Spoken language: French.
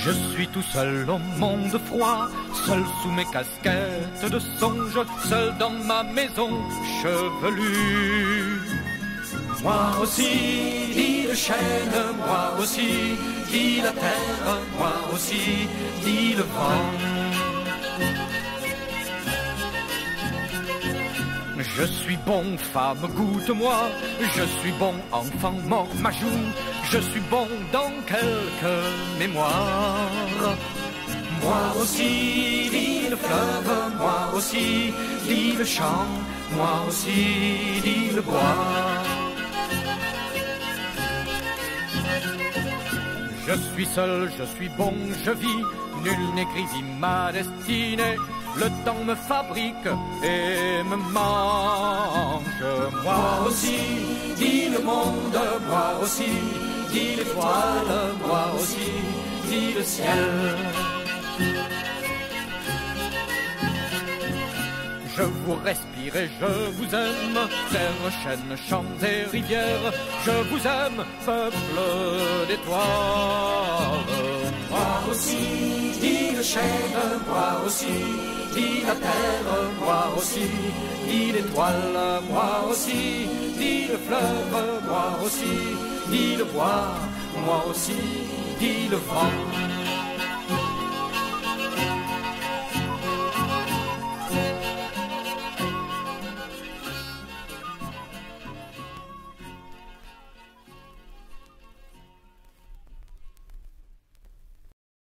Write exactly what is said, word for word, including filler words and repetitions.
Je suis tout seul au monde froid, seul sous mes casquettes de songe, seul dans ma maison chevelue. Moi aussi, dit le chêne, moi aussi, dit la terre, moi aussi, dit le vent. Je suis bon, femme, goûte-moi, je suis bon, enfant, mort, ma joue, je suis bon dans quelques mémoires. Moi aussi, dit le fleuve, moi aussi, dit le champ, moi aussi, dit le bois. Je suis seul, je suis bon, je vis, nul n'écrivit ma destinée. Le temps me fabrique et me mange. Moi aussi, dit le monde, moi aussi, dit l'étoile, moi aussi, dit le ciel. Je vous respire et je vous aime, terre, chênes, champs et rivières. Je vous aime, peuple d'étoiles. Moi aussi, dit le chêne, moi aussi, dit la terre, moi aussi, dit l'étoile, moi aussi, dit le fleuve, moi aussi, dit le bois, moi aussi, dit le vent.